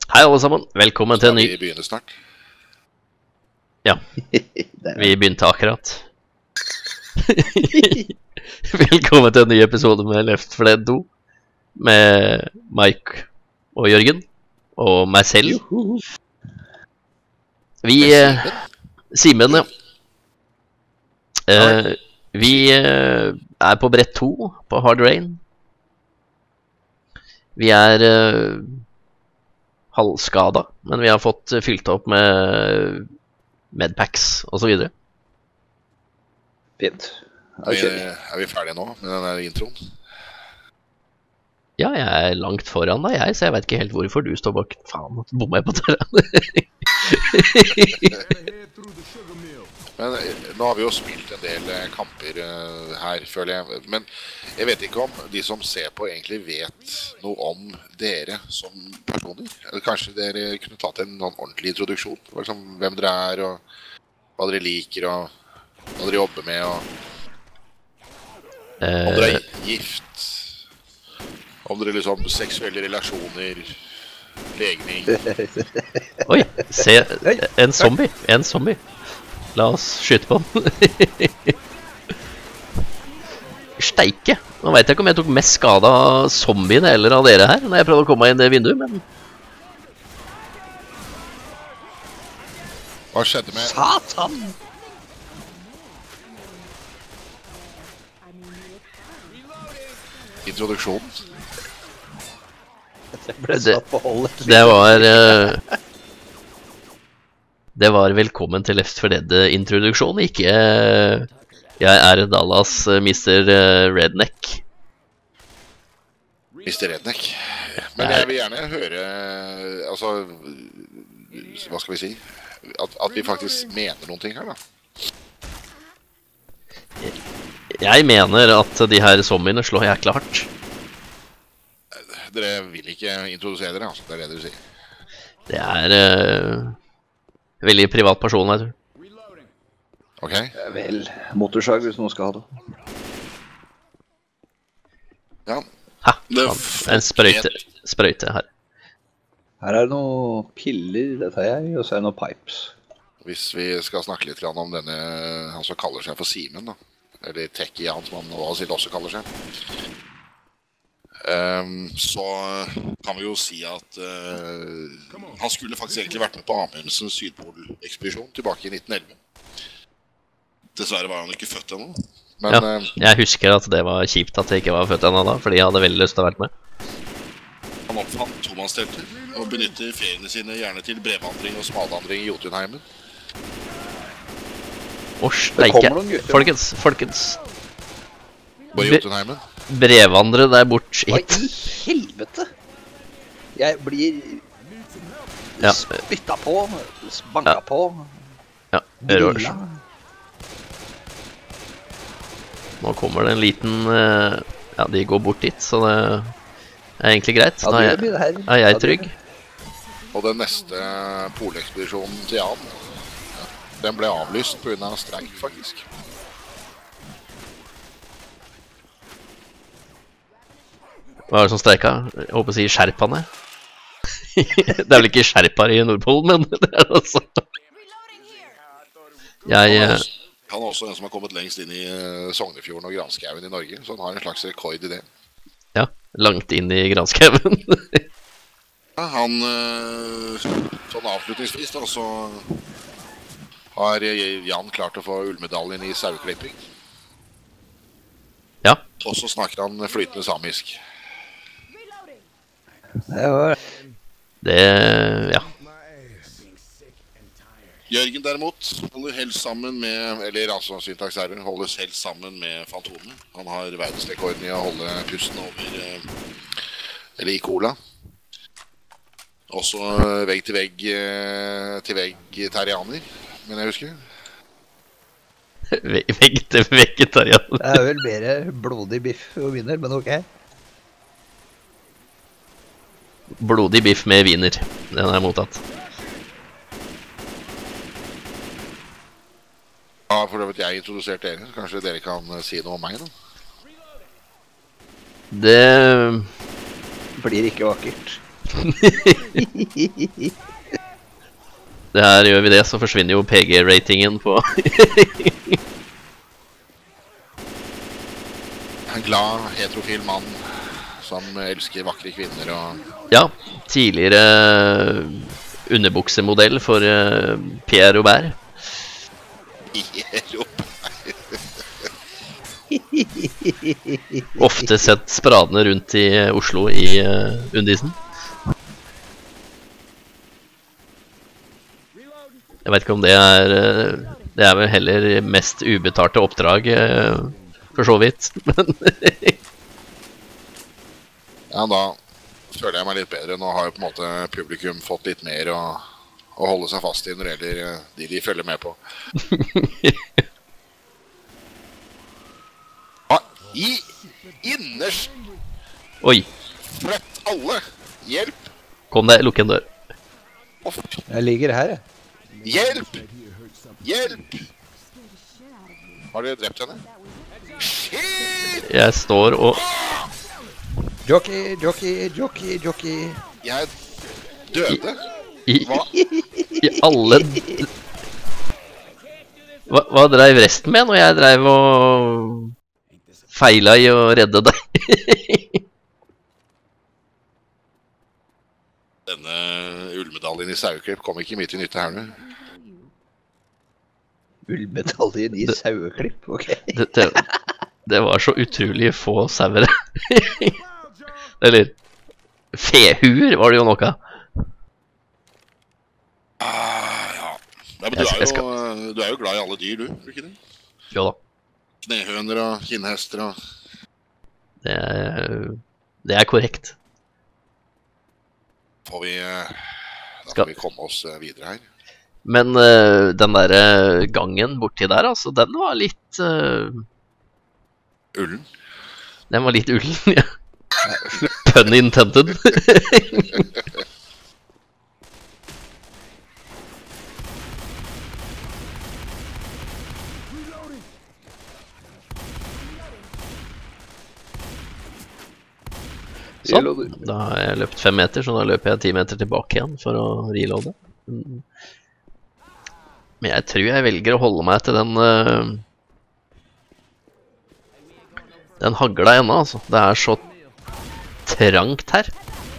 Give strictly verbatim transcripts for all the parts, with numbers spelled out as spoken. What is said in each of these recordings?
Hei alle sammen, velkommen til en ny... Vi begynner snart. Ja, vi begynte akkurat. Velkommen til en ny episode med Left four Dead to. Med Mike og Jørgen. Og meg selv. Vi... Eh, Simen, ja. Eh, vi eh, er på brett to på Hard Rain. Vi er... Eh, halvskada, men vi har fått fylt opp med medpacks og så videre. Fint. Er vi, er vi ferdige nå med den der introen? Ja, jeg er langt foran deg, jeg, så jeg vet ikke helt hvorfor du står bak. Faen, bommer jeg på døra. Men nå har vi jo spilt en del kamper uh, her, føler jeg. Men jeg vet ikke om de som ser på egentlig vet noe om dere som personer. Eller kanskje dere kunne tatt en noen ordentlig introduksjon. Liksom, hvem dere er, og hva dere liker, og hva dere jobber med, og om dere er gift. Om dere liksom seksuelle relasjoner, legning. Oi, se, en zombie, en zombie. La oss skyte på den. Steike. Nå vet jeg ikke om jeg tok mest skade av zombiene eller av dere her når jeg prøvde å komme meg inn det vinduet, men... Hva skjedde med... Satan! Introduksjonen? Jeg ble satt på holdet. Det var... Uh, det var velkommen til Left four Dead-introduksjon, ikke... Uh, jeg er Dallas uh, mister uh, Redneck. mister Redneck. Men jeg vil gjerne høre, altså, hva skal vi si? At, at vi faktisk mener noen ting her, da. Jeg mener at de her zombiene slår jækla hardt. Dere vil ikke introdusere dere, altså, det er det du sier. Det er uh, veldig privat person, vet du. Ok. Vel, motorsag hvis noen skal ha det. Ja. Ha, en sprøyte, sprøyte her. Her er det noen piller, det tar jeg, og så er det noen pipes. Hvis vi skal snakke litt om denne, han som kaller seg for Simen, da. Eller Techie, han som han også kaller seg. Um, så kan vi jo si at uh, han skulle faktisk egentlig vært med på Amundsens Sydpol-ekspedisjon tilbake i nitten elleve. Dessverre var han ikke født ennå. Men, ja, jeg husker at det var kjipt at jeg ikke var født ennå da, fordi jeg hadde veldig lyst til å være med. Han oppfant tomannstelter og benytter feriene sine gjerne til brevvandring og smalvandring i Jotunheimen. Å, steike. Folkens, folkens. Bare i Jotunheimen? Brevvandre der bort hit. Hva i helvete? Jeg blir ja. spytta på, banka ja. på, ja, grilla. Nå kommer det en liten... Ja, de går bort dit, så det er egentlig greit. Da er jeg, er jeg trygg. Og den neste polekspedisjonen til Jan, den ble avlyst på grunn av streik, faktisk. Hva er det som streika? Jeg håper å si skjerpane. Det er vel ikke skjerpar i Nordpolen, men det er altså... Jeg... Han er også en som har kommet lengst inn i Sognefjorden og Granskauen i Norge, så han har en slags rekord i det. Ja, langt inn i Granskauen. Ja, han, sånn avslutningsvis da, så har Jan klart å få ullmedaljen i saueklipping. Ja. Og så snakker han flytende samisk. Det var... Det, ja. Jørgen derimot holder helst sammen med, eller altså syntaks error, holdes helst sammen med Fantomen. Han har verdensrekorden i å holde pusten over, eller i cola. Også vegg til vegg, til vegg terrianer, men jeg husker. Vegg til vegetarianer. Det er vel mer blodig biff og viner, men ok. Blodig biff med viner, den har jeg mottatt. Ja, for det vet jeg introdusert dere, så kanskje dere kan si noe om meg da? Det... Blir ikke vakkert. Det her gjør vi det, så forsvinner jo P G-ratingen på En glad, heterofil mann som elsker vakre kvinner og... Ja, tidligere underbuksemodell for uh, Pierre Robert. Pierre Robert. Ofte sett spradene rundt i Oslo i uh, undisen. Jeg vet ikke om det er uh, det er vel heller mest ubetalte oppdrag uh, for så vidt. Ja, da føler jeg meg litt bedre. Nå har jo på en måte publikum fått litt mer å, å holde seg fast i når det gjelder uh, de de følger med på. I innerst. Oi. Flytt alle. Hjelp. Kom deg, lukk en dør. Oh, Jeg ligger her, jeg. hjelp. Hjelp. Har dere drept henne? Shit. Jeg står og... Jockey, jockey, jockey, jockey. Jeg døde. I, Hva? I alle... Hva, hva drev resten med når jeg drev og... feila i å redde deg? Denne ullmedaljen i saueklipp kom ikke mye til nytte her nå. Ullmedaljen i saueklipp, ok. Det, det, det var så utrolig få sauere. Eller fehuer var det jo noe. Ah, ja. Nei, men du Jeg- er, jeg jo, skal- du er jo glad i alle dyr, du, er du ikke det? Jo da. Knehøner og kinnhester og... Det er, det er korrekt. Får vi, eh, da Skal- får vi komme oss eh, videre her. Men uh, den der uh, gangen borti der, altså, den var litt uh, Ullen. Den var litt ullen, ja. Pun intended. Sånn, da har jeg løpt fem meter, så da løper jeg ti meter tilbake igjen for å reloade. Mm. Men jeg tror jeg velger å holde meg til den uh, den hagla ennå, altså. Det er så trangt her.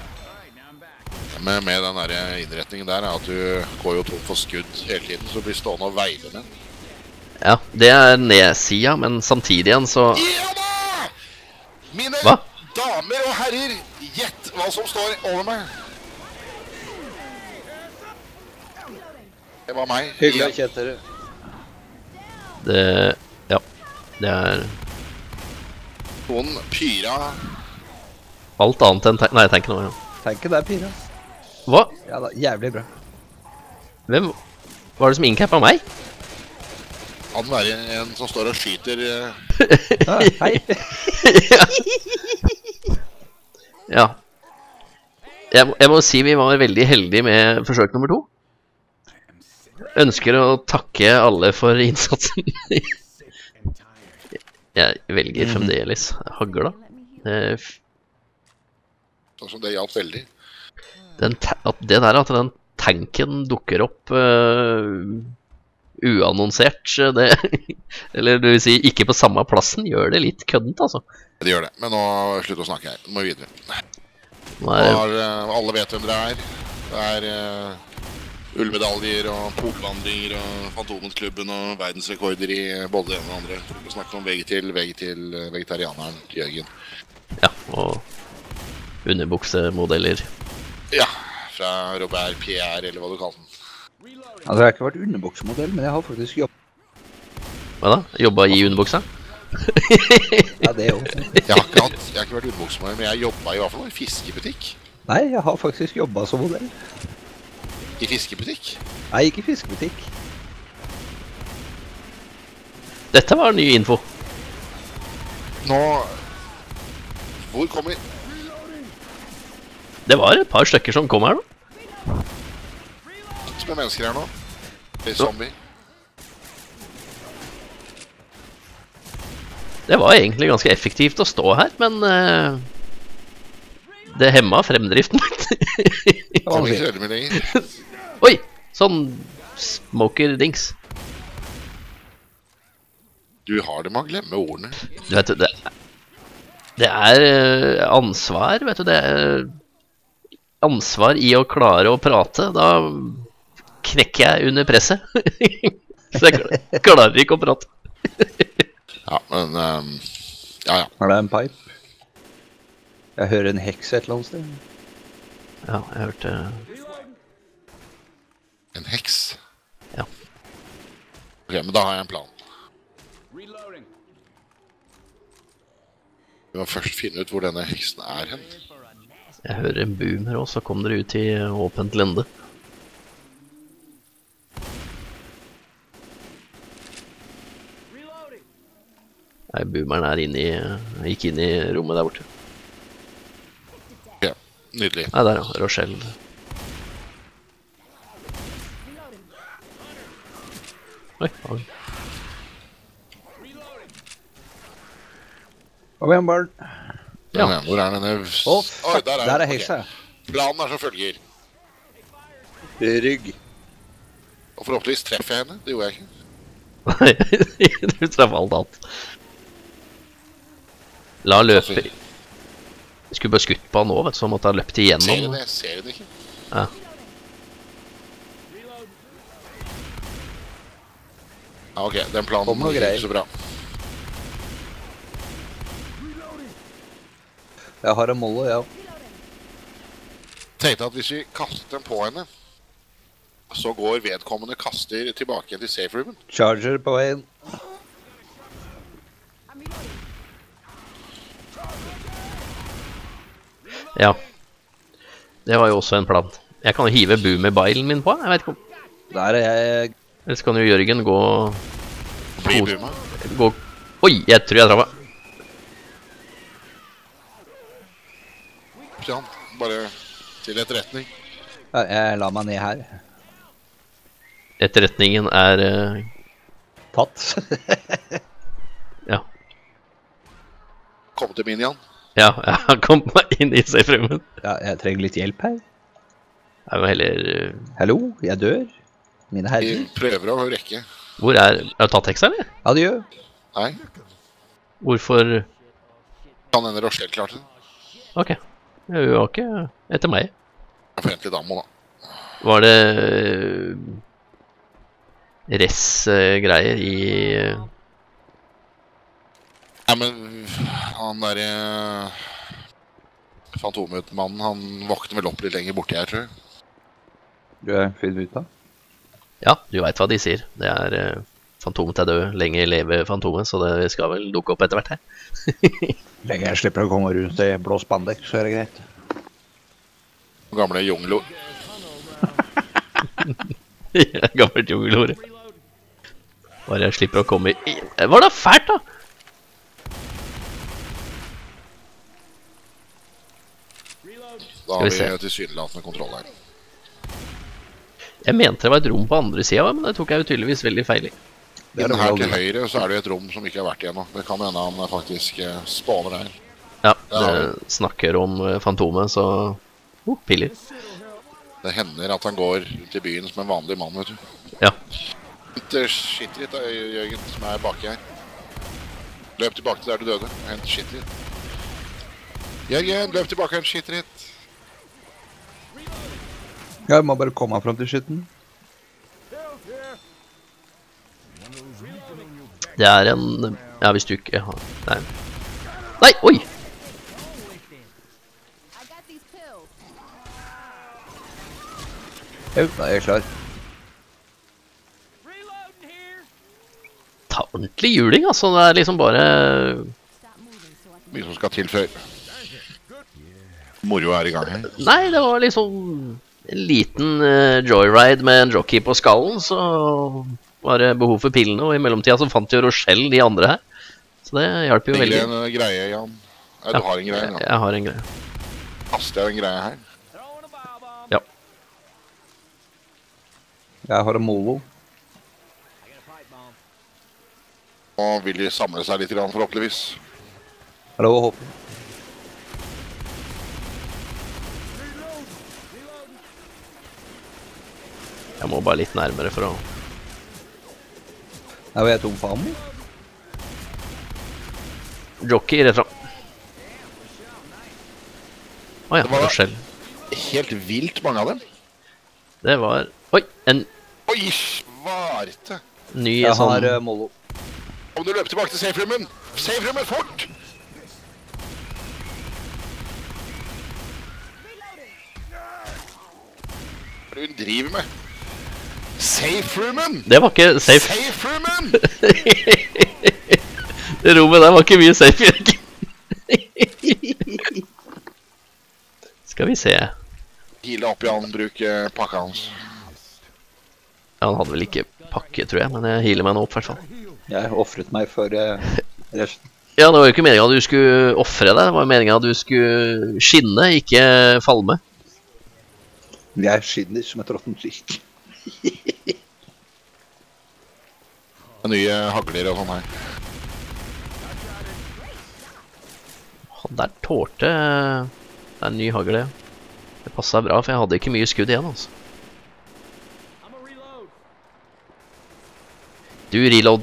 Men med den der innretningen der er at du går jo tom for skudd hele tiden, så du blir stående og veile med. Ja, det er nedsida, men samtidig igjen så... Ja da! Mine Hva? damer og herrer, gjett hva som står over meg. Det var meg. Hyggelig å igjen. kjenne dere. Det... Ja, det er Noen pyra. alt annet enn... Nei, jeg tenker noe, ja. Tanken er pira. Hva? Ja da, jævlig bra. Hvem var det som innkappa meg? Han være en som står og skyter. eh, Ah, hei. Ja. Jeg, må- jeg må si vi var veldig heldige med forsøk nummer to. Ønsker å takke alle for innsatsen. Jeg velger fremdeles hagla. Eh, f- Sånn som det hjalp veldig. Den, ta- at det der at den tanken dukker opp uh, uannonsert, det, eller det vil si ikke på samme plassen, gjør det litt køddent, altså. Det gjør det. Men nå slutt å snakke her. Nå må vi videre. Nå Nå er det, har, eh, alle vet hvem dere er. Det er uh, ullmedaljer og polvandringer og Fantomenklubben og verdensrekorder i både det ene og det andre. Vi snakker om vegg til vegg til eh, vegetarianeren Jørgen. ja, og underbuksemodeller. Ja, fra Robert Pierre, eller hva du kaller den. Altså, jeg har ikke vært underbuksemodell, men jeg har faktisk jobbet. Hva da? Jobba i underbuksa? Ja, det også. Jeg har ikke, hatt, jeg har ikke vært underbuksemodell, men jeg jobbet i hvert fall i fiskebutikk. Nei, jeg har faktisk jobbet som modell. I fiskebutikk? Nei, ikke fiskebutikk. Dette var ny info. Nå... Hvor kommer... Det var et par stykker som kom her nå. Som er mennesker her nå? Det er zombie. Det Det var egentlig ganske effektivt å stå her, men eh, det hemma fremdriften. Det var Kommer fint. ikke så veldig mye lenger. Oi, sånn smoker-dings. Du har det med å glemme ordene. Du vet, det, det er eh, ansvar, vet du, det er ansvar i å klare å prate. Da knekker jeg under presset. Så jeg klar- klarer ikke å prate. Ja, men ehm, ja, ja. Er det en pipe? Jeg hører en heks et eller annet sted. Ja, jeg hørte En heks. Ja. Ok, men da har jeg en plan. Vi må først finne ut hvor denne heksen er hen. Jeg hører en boomer også, så kom dere ut i åpent lende. Nei, boomeren er inne i, gikk inn i rommet der borte. Ok, nydelig. Nei, der ja, Rochelle. Oi, oi. Kom igjen, barn. Ja. Men, hvor er denne... Å, fuck, Oi, der den. er heksa. Ok. Planen er som følger. Rygg. Og forhåpentligvis treffer jeg henne. Det gjorde jeg ikke. Nei, du traff alt annet. La han løpe. Jeg skulle bare skutt på han nå, vet du, så måtte han løpt Ser igjennom. henne, jeg ser henne ikke. Ja. Ja, ok, den planen Kom noe gikk greier. ikke så bra. Jeg har en mollo, ja. Tenkte at hvis vi kaster den på henne, så går vedkommende kaster tilbake til safe roomen. Charger på veien. Ja. Det var jo også en plan. Jeg kan hive boomer-bilen min på, jeg vet ikke om... Der er jeg. Ellers kan jo Jørgen gå... Blir Kos- booma. gå... Oi, jeg tror jeg traff meg. Sånn, bare til etterretning. Ja, jeg la meg ned her. Etterretningen er... eh, Tatt. ja. Kom til min, Jan. Ja, jeg har kommet meg inn i safe-roomen. Ja, jeg trenger litt hjelp her. Jeg må heller... eh, Hallo, jeg dør. Mine Vi herrer. prøver å rekke. Hvor er... Er det tatt heksa, eller? Adjø. Nei, Hvorfor... kan henne Rochelle klarte det. Ok. Hun var ikke etter meg. Jeg får hente litt ammo, da. Var det... eh, Res-greier i... eh, Nei, men han der eh, Fantomutmannen, han våkner vel opp litt lenger borti her, tror jeg. Du er fint ut da. Ja, du vet hva de sier. Det er eh, Fantomet er død, lenge leve Fantomet, så det skal vel dukke opp etter hvert her. Lenge jeg slipper å komme rundt i blå spandex, så er det greit. Gamle junglo. Gammelt jungelhore. Bare jeg slipper å komme i... Det var da fælt, da! Da Skal har vi se. vi tilsynelatende kontroll her. Jeg mente det var et rom på andre siden, men det tok jeg jo tydeligvis veldig feil i. Det er Inn det her vel til aldri. høyre så er det et rom som ikke har vært igjen nå. Det kan hende han eh, faktisk eh, spåner der. Ja, Ja. det snakker om eh, Fantomet, så... Oh, piller. Det hender at han går til byen som en vanlig mann, vet du. Ja. Hent eh, shit-ritt da, Jørgen, som er baki her. Løp tilbake til der du døde, og hent shit-ritt. Jørgen, løp tilbake og hent shit-ritt. Jeg må bare komme meg frem til skitten. Det er en... Ja, hvis du ikke har... Nei. Nei, oi! I got these pills. Jo, da er jeg klar. Ta ordentlig juling, altså. Det er liksom bare... Stop moving so I can. Mye som skal til før. Moro er i gang her. Nei, det var liksom... En liten eh, joyride med en jockey på skallen, så var det behov for pillene, og i mellomtida så fant jo Rochelle de andre her. Så det hjalp jo Ligger veldig. en eh, greie, Jan. Nei, du har en greie, jeg, ja. jeg har en greie. Kaster jeg den greia her. Ja. Jeg har en mollo. Nå vil de samle seg litt, grann, forhåpentligvis. Hallo, håper. Jeg må bare litt nærmere for å... Der var jeg tom for ammo. Jockey rett fram. Åja, Det var- forskjell. Helt vilt mange av dem. Det var... Oi, en Oi, svarte! ny Jeg sånn... har uh, Mollo. Om du løper tilbake til safe-roomen! Safe-roomen, fort! Hva er det hun driver med? Safe-roomen! Det var ikke safe. Safe-roomen! Det rommet der var ikke mye safe, Jørgen. Skal vi se. Hile opp i han, bruke pakka hans. Ja, han hadde vel ikke pakke, tror jeg, men jeg healer meg nå opp, i hvert fall. Jeg offret meg for uh, resten. Ja, det var jo ikke meningen at du skulle offre deg, det var jo meningen at du skulle skinne, ikke falme. Jeg skinner som et råttent lik. Nye hagler og sånn her. Han der tårte... Det er en ny hagle. Det passet bra, for jeg hadde ikke mye skudd igjen, altså. Du, reload.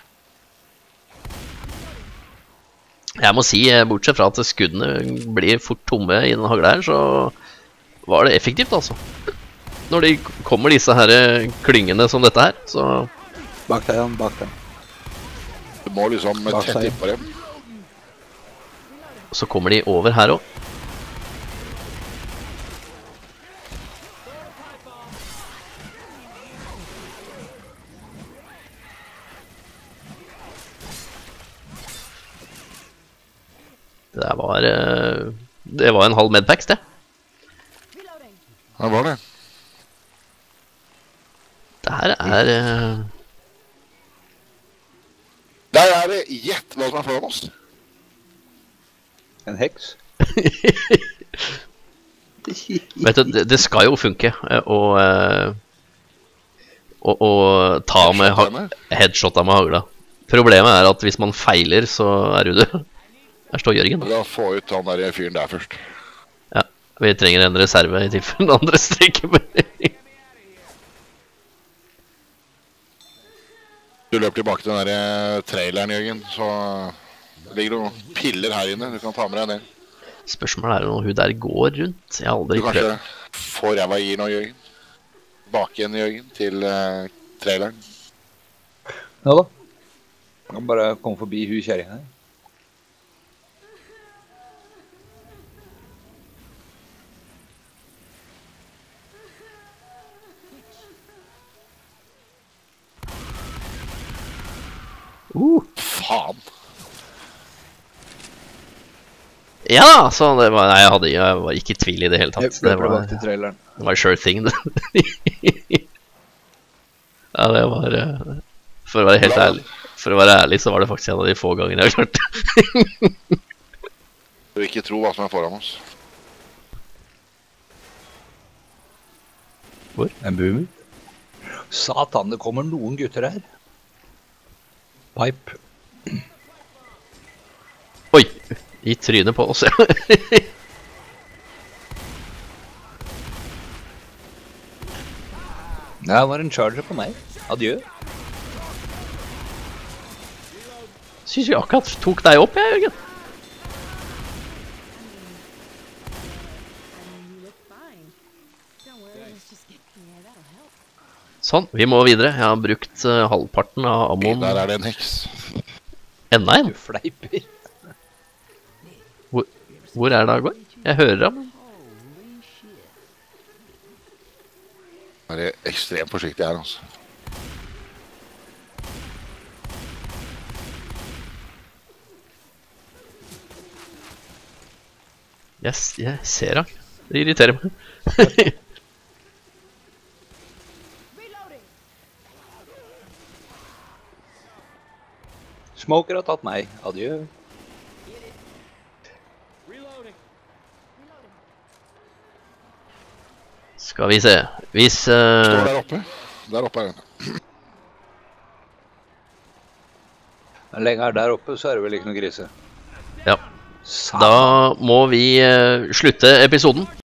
Jeg må si, bortsett fra at skuddene blir fort tomme i den hagla her, så var det effektivt, altså. Når de kommer disse her klyngene som dette her, så... Bak deg, Jan, bak deg. Du må liksom Bak tette seg. inn på dem. så kommer de over her også. Det der var eh, det var en halv medpacks, det. Ja, var det. Det her er eh, Der er det gjett hva som er foran oss. En heks? Vet du, det, det skal jo funke eh, å eh, å, å ta med ha headshotta med hagla. Problemet er at hvis man feiler, så er du død. Der står Jørgen. La få ut han der fyren der først. Ja, vi trenger en reserve i tilfelle den andre streker med. Du løper tilbake til den der traileren, Jørgen, så det ligger noen piller her inne. Du kan ta med deg ned. Spørsmålet er om hun der går rundt. Jeg har Du aldri kanskje prøvd. får ræva i nå, Jørgen. Bak igjen, Jørgen, til uh, traileren. Ja da. Jeg kan bare komme forbi hun kjæringen her. Uh, Faen! ja, så det var, nei, jeg, hadde, jeg var ikke i tvil i det hele Jeg tatt. Det løper var, bak til traileren. det var sure thing, det. Ja, det var eh, for å være helt ærlig. For å være ærlig så var det faktisk en av de få gangene jeg har klart det. Du vil ikke tro hva som er foran oss. En boomer. Satan, det kommer noen gutter her. Pipe. Oi, i trynet på oss, ja. Ja, det var en charger på meg. Adjø. Synes jeg akkurat tok deg opp, jeg, Jørgen. You look fine. Don't worry, let's just get yeah, that'll help. Sånn, vi må videre. Jeg har brukt eh, halvparten av ammoen. Der er det en heks. Enda en. Du fleiper. Hvor, hvor er det han går? Jeg hører ham. Der er ekstremt forsiktig her, altså. Yes, jeg ser han. Det irriterer meg. Smoker har tatt meg. Adjø. Skal vi se. Hvis eh, Står der oppe. Der oppe er den. Men lenge er der oppe, så er det vel ikke noe grise. Ja, Satan. da må vi eh, slutte episoden.